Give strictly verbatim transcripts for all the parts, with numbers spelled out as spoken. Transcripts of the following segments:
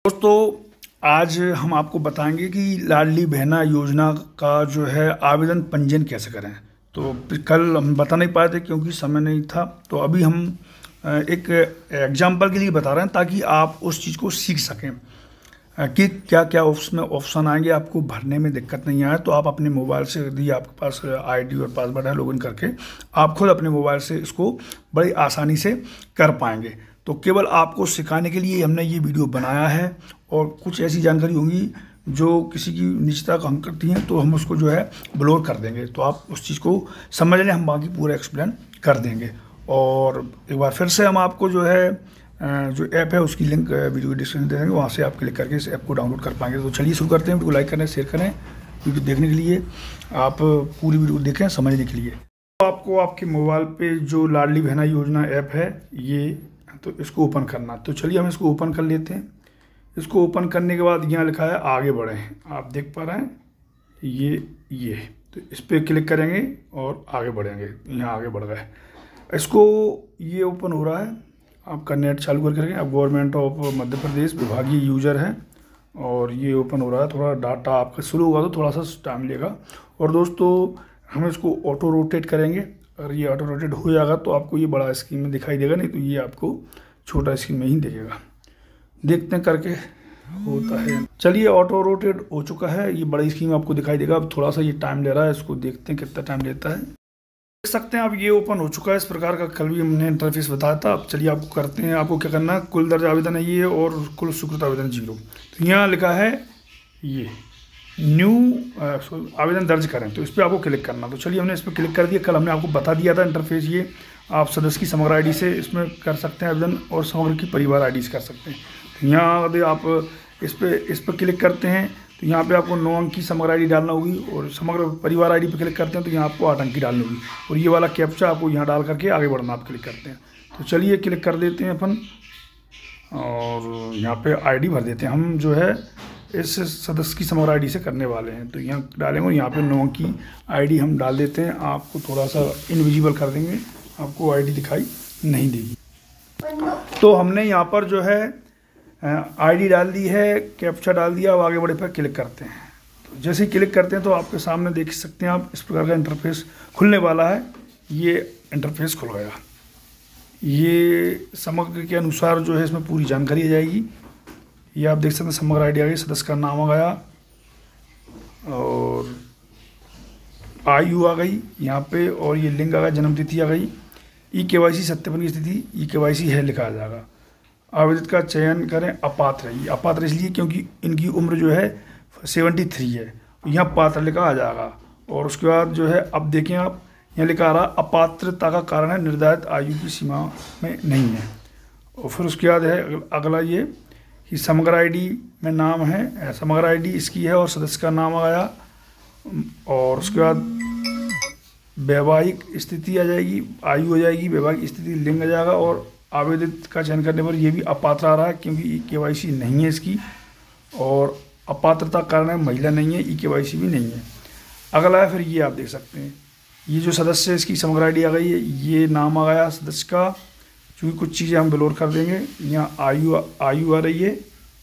दोस्तों आज हम आपको बताएंगे कि लाडली बहना योजना का जो है आवेदन पंजीयन कैसे करें। तो कल हम बता नहीं पाए थे क्योंकि समय नहीं था, तो अभी हम एक एग्जाम्पल के लिए बता रहे हैं ताकि आप उस चीज़ को सीख सकें कि क्या क्या उसमें ऑप्शन आएंगे। आपको भरने में दिक्कत नहीं आए तो आप अपने मोबाइल से, यदि आपके पास आईडी और पासवर्ड है, लॉगिन करके आप खुद अपने मोबाइल से इसको बड़ी आसानी से कर पाएंगे। तो केवल आपको सिखाने के लिए हमने ये वीडियो बनाया है और कुछ ऐसी जानकारी होंगी जो किसी की निजता का हनन करती हैं तो हम उसको जो है ब्लॉक कर देंगे, तो आप उस चीज़ को समझ लें, हम बाकी पूरा एक्सप्लेन कर देंगे। और एक बार फिर से हम आपको जो है जो ऐप है उसकी लिंक वीडियो डिस्क्रिप्शन दे देंगे, वहाँ से आप क्लिक करके इस ऐप को डाउनलोड कर पाएंगे। तो चलिए शुरू करते हैं। वीडियो लाइक करें, शेयर करें। वीडियो देखने के लिए आप पूरी वीडियो देखें समझने के लिए। तो आपको आपके मोबाइल पे जो लाडली बहना योजना ऐप है ये, तो इसको ओपन करना। तो चलिए हम इसको ओपन कर लेते हैं। इसको ओपन करने के बाद यहाँ लिखा है आगे बढ़े, आप देख पा रहे हैं ये ये तो इस पर क्लिक करेंगे और आगे बढ़ेंगे। यहाँ आगे बढ़ गए, इसको ये ओपन हो रहा है। आपका नेट चालू करके रखें। अब गवर्नमेंट ऑफ मध्य प्रदेश विभागीय यूजर है और ये ओपन हो रहा है। थोड़ा डाटा आपका शुरू होगा तो थोड़ा सा टाइम लेगा। और दोस्तों हम इसको ऑटो रोटेट करेंगे और ये ऑटो रोटेट हो जाएगा तो आपको ये बड़ा स्क्रीन में दिखाई देगा, नहीं तो ये आपको छोटा स्क्रीन में ही दिखेगा। देखते हैं करके होता है। चलिए ऑटो रोटेट हो चुका है, ये बड़ी स्क्रीन में आपको दिखाई देगा। अब थोड़ा सा ये टाइम ले रहा है, इसको देखते हैं कितना टाइम लेता है। देख सकते हैं अब ये ओपन हो चुका है। इस प्रकार का कल भी हमने इंटरफेस बताया था। अब चलिए आपको करते हैं। आपको क्या करना है, कुल दर्ज आवेदन है ये और कुल स्वीकृत आवेदन जीरो। तो यहाँ लिखा है ये न्यू आवेदन दर्ज करें, तो इस पर आपको क्लिक करना। तो चलिए हमने इस पर क्लिक कर दिया। कल हमने आपको बता दिया था इंटरफेस ये। आप सदस्य की समग्र आईडी से इसमें कर सकते हैं आवेदन और समग्र की परिवार आईडी से कर सकते हैं। तो यहाँ यदि आप इस पर इस पर क्लिक करते हैं तो यहाँ पे आपको नौ अंक की समग्र आईडी डालना होगी और समग्र परिवार आईडी पर क्लिक करते हैं तो यहाँ आपको आठ अंक की डालनी होगी और ये वाला कैप्चा आपको यहाँ डाल करके आगे बढ़ना आप क्लिक करते हैं। तो चलिए क्लिक कर देते हैं अपन और यहाँ पे आईडी भर देते हैं। हम जो है इस सदस्य की समग्र आईडी से करने वाले हैं, तो यहाँ डालेंगे और यहाँ पे नौ की आईडी हम डाल देते हैं। आपको थोड़ा सा इनविजिबल कर देंगे, आपको आईडी दिखाई नहीं देगी। तो हमने यहाँ पर जो है आईडी डाल दी है, कैप्चा डाल दिया। अब आगे बढ़े पर क्लिक करते हैं। तो जैसे ही क्लिक करते हैं तो आपके सामने देख सकते हैं आप इस प्रकार का इंटरफेस खुलने वाला है। ये इंटरफेस खुल गया। ये समग्र के अनुसार जो है इसमें पूरी जानकारी आ जाएगी। ये आप देख सकते हैं समग्र आईडी आ गई, सदस्य का नाम आ गया और आयु आ गई यहाँ पे और ये लिंग आ गया, जन्म तिथि आ गई। ई केवाईसी सत्यापन की स्थिति ई केवाईसी है लिखा आ जाएगा। आवेदित का चयन करें अपात्र है। ये अपात्र इसलिए क्योंकि इनकी उम्र जो है सेवेंटी थ्री है, यहाँ पात्र लिखा आ जाएगा। और उसके बाद जो है अब देखें आप यहाँ लिखा आ रहा अपात्रता का कारण है निर्धारित आयु की सीमा में नहीं है। और फिर उसके बाद है अगला ये कि समग्र आईडी में नाम है, समग्र आईडी इसकी है और सदस्य का नाम आ गया। और उसके बाद वैवाहिक स्थिति आ जाएगी, आयु आ जाएगी, वैवाहिक स्थिति लिंग आ जाएगा। और आवेदित का चयन करने पर ये भी अपात्र आ रहा है क्योंकि ई केवाईसी नहीं है इसकी और अपात्रता कारण है महिला नहीं है, ई केवाईसी भी नहीं है। अगला है फिर ये आप देख सकते हैं ये जो सदस्य है इसकी समग्र आईडी आ गई है, ये नाम आ गया सदस्य का। चूँकि कुछ चीज़ें हम ब्लोर कर देंगे। यहाँ आयु आयु आ रही है,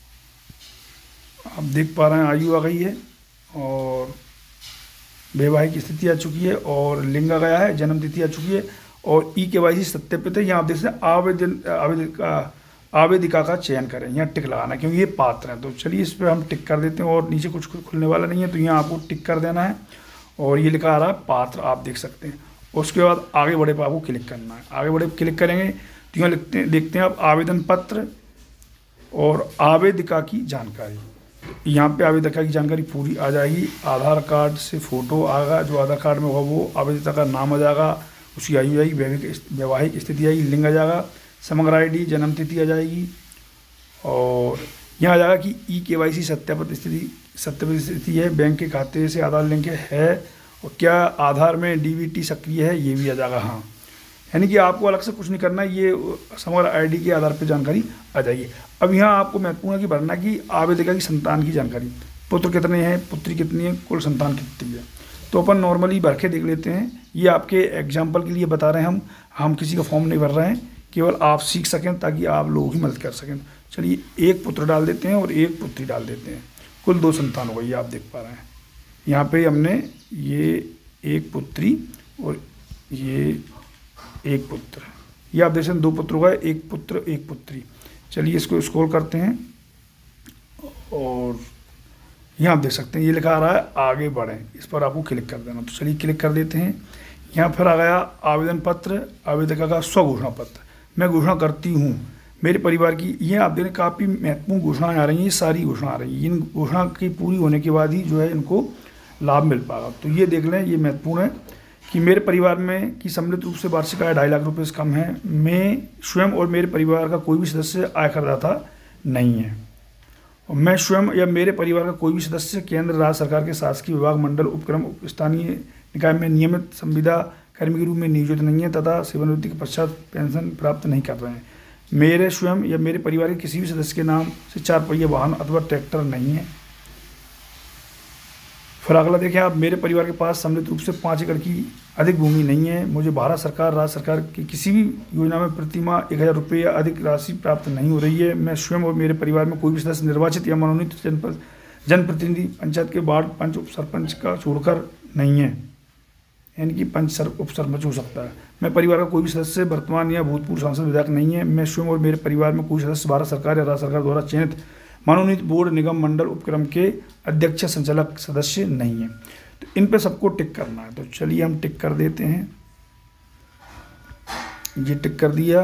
आप देख पा रहे हैं आयु आ गई है और वैवाहिक स्थिति आ चुकी है और लिंग आ गया है, जन्म तिथि आ चुकी है और ई केवाईसी सत्यापित है। यहाँ आप देख सकते हैं आवेदन आवेदिका आवेदिका का चयन करें, यहाँ टिक लगाना है क्योंकि ये पात्र हैं। तो चलिए इस पर हम टिक कर देते हैं और नीचे कुछ खुलने वाला नहीं है तो यहाँ आपको टिक कर देना है और ये लिखा आ रहा है पात्र, आप देख सकते हैं। उसके बाद आगे बढ़े पर आपको क्लिक करना है। आगे बढ़े क्लिक करेंगे तो यहाँ लिखते हैं देखते हैं आप आवेदन पत्र और आवेदिका की जानकारी। यहाँ पे आवेदिका की जानकारी पूरी आ जाएगी। आधार कार्ड से फ़ोटो आएगा, जो आधार कार्ड में होगा वो आवेदिका का नाम आ जाएगा, उसकी आयु आएगी, वैवाहिक स्थिति आएगी, लिंग आ जाएगा, समग्र आईडी, जन्म तिथि आ जाएगी। और यहाँ आ जाएगा कि ई केवाईसी सत्यापित स्थिति सत्यापित स्थिति है, बैंक के खाते से आधार लिंक है और क्या आधार में डीबीटी सक्रिय है ये भी आ जाएगा। हाँ, यानी कि आपको अलग से कुछ नहीं करना, ये समग्र आईडी के आधार पर जानकारी आ जाएगी। अब यहाँ आपको महत्वपूर्ण की भरना कि आवेदिका की संतान की जानकारी, पुत्र कितने हैं, पुत्री कितनी है, कुल संतान कितनी है। तो अपन नॉर्मली भर के देख लेते हैं। ये आपके एग्जाम्पल के लिए बता रहे हैं हम हम किसी का फॉर्म नहीं भर रहे हैं, केवल आप सीख सकें ताकि आप लोगों की मदद कर सकें। चलिए एक पुत्र डाल देते हैं और एक पुत्री डाल देते हैं, कुल दो संतान हो गई, आप देख पा रहे हैं। यहाँ पे हमने ये एक पुत्री और ये एक पुत्र, ये आप देख सकते हैं दो पुत्र होगा, एक पुत्र एक पुत्री। चलिए इसको स्क्रॉल करते हैं और यहाँ आप देख सकते हैं ये लिखा आ रहा है आगे बढ़ें, इस पर आपको क्लिक कर देना। तो चलिए क्लिक कर देते हैं। यहाँ फिर आ गया आवेदन पत्र, आवेदक का स्वघोषणा पत्र। मैं घोषणा करती हूँ मेरे परिवार की, ये आप देखें काफ़ी महत्वपूर्ण घोषणाएं आ रही हैं, ये सारी घोषणा आ रही हैं। इन घोषणा की पूरी होने के बाद ही जो है इनको लाभ मिल पाएगा। तो ये देख लें, ये महत्वपूर्ण है कि मेरे परिवार में की सम्मिलित रूप से वार्षिक आय ढाई लाख रुपये से कम है। मैं स्वयं और मेरे परिवार का कोई भी सदस्य आयकरदाता नहीं है। और मैं स्वयं या मेरे परिवार का कोई भी सदस्य केंद्र राज्य सरकार के शासकीय विभाग, मंडल, उपक्रम, स्थानीय निकाय में नियमित संविदा कर्मी के रूप में नियोजित नहीं है तथा सेवानिवृत्ति के पश्चात पेंशन प्राप्त नहीं कर रहे हैं। मेरे स्वयं या मेरे परिवार के किसी भी सदस्य के नाम से चार पहिया वाहन अथवा ट्रैक्टर नहीं है। फिर अगला देखें आप, मेरे परिवार के पास सम्मिलित रूप से पाँच एकड़ की अधिक भूमि नहीं है। मुझे भारत सरकार, राज्य सरकार की किसी भी योजना में प्रति माह एक हज़ार रुपये या अधिक राशि प्राप्त नहीं हो रही है। मैं स्वयं और मेरे परिवार में कोई भी सदस्य निर्वाचित या मनोनीत जनपद जनप्रतिनिधि, पंचायत के वार्ड पंच, उप सरपंच का छोड़कर नहीं है, यानी कि पंच सर उप सरपंच हो सकता है। मैं परिवार का कोई भी सदस्य वर्तमान या भूतपूर्व सांसद विधायक नहीं है। मैं स्वयं और मेरे परिवार में कोई सदस्य भारत सरकार या राज्य सरकार द्वारा चयनित मनोनीत बोर्ड, निगम, मंडल, उपक्रम के अध्यक्ष, संचालक सदस्य नहीं है। तो इन पे सबको टिक करना है। तो चलिए हम टिक कर देते हैं, ये टिक कर दिया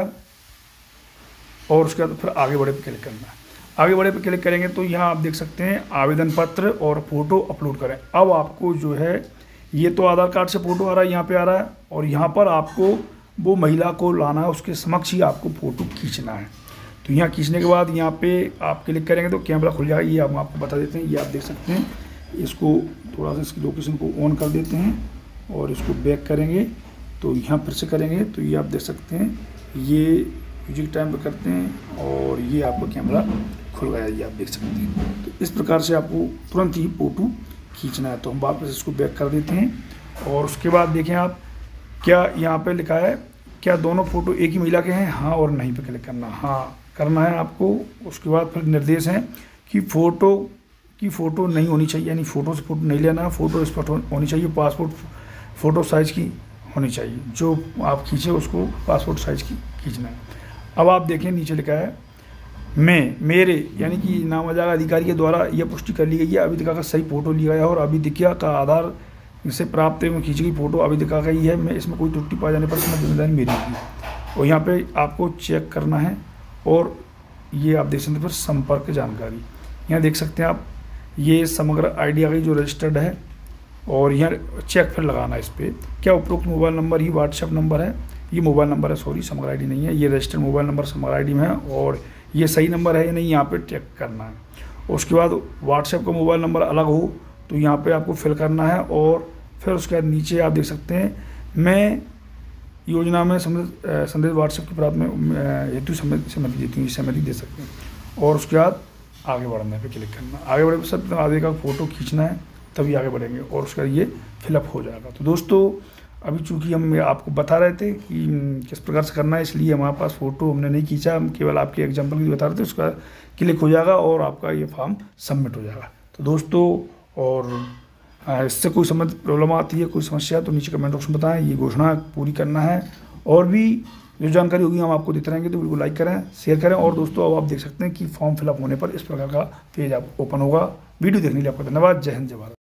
और उसके बाद फिर आगे बढ़े पे क्लिक करना है। आगे बढ़े पे क्लिक करेंगे तो यहाँ आप देख सकते हैं आवेदन पत्र और फोटो अपलोड करें। अब आपको जो है ये तो आधार कार्ड से फोटो आ रहा है, यहाँ पे आ रहा है, और यहाँ पर आपको वो महिला को लाना है, उसके समक्ष ही आपको फोटो खींचना है। तो यहाँ खींचने के बाद यहाँ पे आप क्लिक करेंगे तो कैमरा खुल जाएगा। ये हम आपको बता देते हैं, ये आप देख सकते हैं। इसको थोड़ा सा इसकी लोकेशन को ऑन कर देते हैं और इसको बैक करेंगे तो यहाँ फिर से करेंगे तो ये आप देख सकते हैं, ये म्यूजिक टाइम पे करते हैं और ये आपका कैमरा खुल गया, ये आप देख सकते हैं। तो इस प्रकार से आपको तुरंत ही फोटो खींचना है। तो हम वापस इसको बैक कर देते हैं और उसके बाद देखें आप, क्या यहाँ पे लिखा है, क्या दोनों फोटो एक ही महिला के हैं, हाँ और नहीं पे क्लिक करना, हाँ करना है आपको। उसके बाद फिर निर्देश हैं कि फ़ोटो की फ़ोटो नहीं होनी चाहिए, यानी फ़ोटो से फ़ोटो नहीं लेना, फ़ोटो स्पॉट होनी चाहिए, पासपोर्ट फ़ोटो साइज़ की होनी चाहिए, जो आप खींचे उसको पासपोर्ट साइज़ की खींचना है। अब आप देखें नीचे लिखा है मैं, मेरे, यानी कि नामज़द अधिकारी के द्वारा यह पुष्टि कर ली गई है अभिदिका का सही फ़ोटो लिया गया और अभिदिका का आधार से प्राप्त एवं खींची गई फ़ोटो अभिदिका का ही है। मैं इसमें कोई त्रुटि पाए जाने पर इसमें जिम्मेदारी मेरी होगी। और यहाँ पे आपको चेक करना है और ये आप देख सकते हैं फिर संपर्क जानकारी, यहाँ देख सकते हैं आप, ये समग्र आईडी आ गई जो रजिस्टर्ड है और यहाँ चेक फिर लगाना है इस पर, क्या उपरोक्त मोबाइल नंबर ही व्हाट्सएप नंबर है, ये मोबाइल नंबर है, सॉरी समग्र आईडी नहीं है, ये registered mobile number Samagra ID में है और ये सही नंबर है या नहीं, यहाँ पे चेक करना है। उसके बाद व्हाट्सएप का मोबाइल नंबर अलग हो तो यहाँ पे आपको फिल करना है और फिर उसके बाद नीचे आप देख सकते हैं मैं योजना में संदेश व्हाट्सएप की प्राप्त में हेतु सहमति देती हूँ, सहमति दे सकते हैं और उसके बाद आगे बढ़ने पे क्लिक करना। आगे बढ़े पे सब आगे का फ़ोटो खींचना है तभी आगे बढ़ेंगे और उसका ये फिलअप हो जाएगा। तो दोस्तों अभी चूँकि हम आपको बता रहे थे कि किस प्रकार से करना है, इसलिए हमारे पास फ़ोटो हमने नहीं खींचा, हम केवल आपके एग्जाम्पल की बता रहे थे, उसका क्लिक हो जाएगा और आपका ये फॉर्म सबमिट हो जाएगा। तो दोस्तों और इससे कोई समझ प्रॉब्लम आती है, कोई समस्या तो नीचे कमेंट बॉक्स में बताएं। ये घोषणा पूरी करना है और भी जो जानकारी होगी हम आपको देते रहेंगे, तो वीडियो को लाइक करें, शेयर करें। और दोस्तों अब आप देख सकते हैं कि फॉर्म फिलअप होने पर इस प्रकार का पेज आप ओपन होगा। वीडियो देखने के लिए आपका धन्यवाद। जय हिंद, जय भारत।